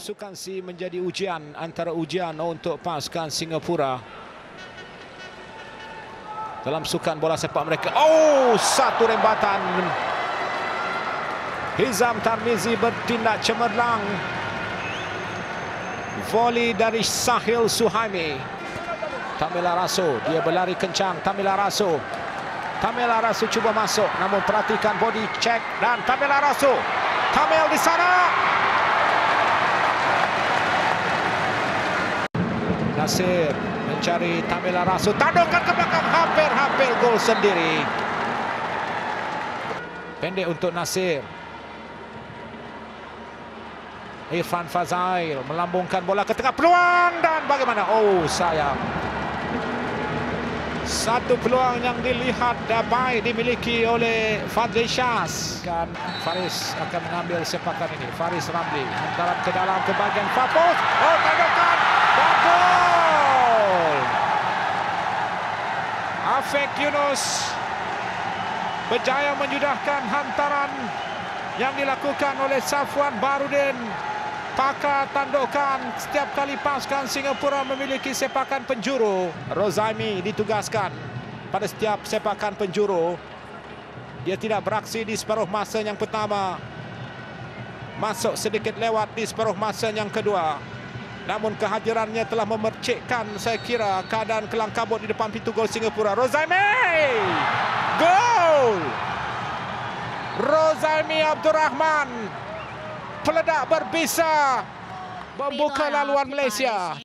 sukan si menjadi ujian, antara ujian untuk pasukan Singapura dalam sukan bola sepak mereka. Oh, satu rembatan. Hizam Tarmizi bertindak cemerlang. Volley dari Sahil Suhaimi. Tamela Raso, dia berlari kencang. Tamela Raso cuba masuk, namun perhatikan body check dan Tamela Raso. Tamel di sana. Nasir mencari Tamela Raso, tandukkan ke belakang, hampir gol sendiri. Pendek untuk Nasir. Irfan Fazail melambungkan bola ke tengah, peluang dan bagaimana? Oh, sayang. Satu peluang yang dilihat baik dimiliki oleh Fadli Syaz. Dan Faris akan mengambil sepakan ini. Faris Ramli hantaran ke dalam ke bahagian far post. Oh, tandukan dan gol. Afek Yunus berjaya menyudahkan hantaran yang dilakukan oleh Safwan Barudin. Pakar tandukan setiap kali pasukan Singapura memiliki sepakan penjuru. Rozaimi ditugaskan pada setiap sepakan penjuru. Dia tidak beraksi di separuh masa yang pertama, masuk sedikit lewat di separuh masa yang kedua. Namun kehadirannya telah memercikkan, saya kira, keadaan kelang kabut di depan pintu gol Singapura. Rozaimi! Gol! Rozaimi Abdul Rahman, peledak berbisa membuka laluan Malaysia.